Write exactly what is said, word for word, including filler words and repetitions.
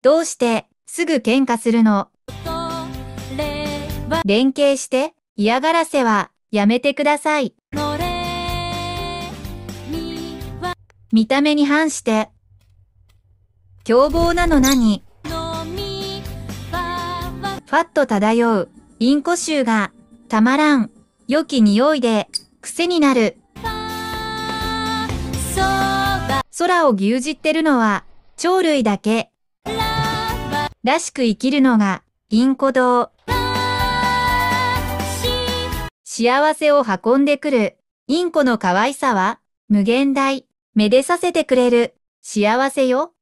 どうして、すぐ喧嘩するの？連携して、嫌がらせは、やめてください。見た目に反して。凶暴なの何？ファッと漂う、インコ臭が、たまらん。良き匂いで、癖になる。空を牛耳ってるのは、鳥類だけ。らしく生きるのが、インコ道。幸せを運んでくる、インコの可愛さは、無限大。めでさせてくれる、幸せよ。